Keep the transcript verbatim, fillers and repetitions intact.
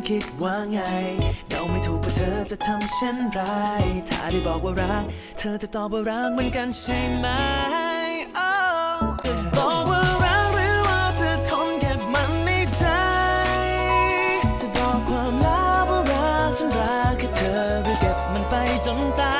คิดว่าไงเดาไม่ถูกว่าเธอจะทำเช่นไรถ้าได้บอกว่ารักเธอจะตอบว่ารักเหมือนกันใช่ไหม oh บอกว่ารักหรือว่าเธอทนเก็บมันในใจจะบอกความลับว่ารักฉันรักแค่เธอหรือเก็บมันไปจนตาย